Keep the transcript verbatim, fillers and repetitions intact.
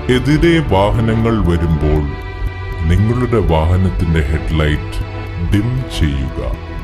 എതിരെ വാഹനങ്ങൾ വരുമ്പോൾ നിങ്ങളുടെ വാഹനത്തിന്റെ ഹെഡ്ലൈറ്റ് ഡിം ചെയ്യുക.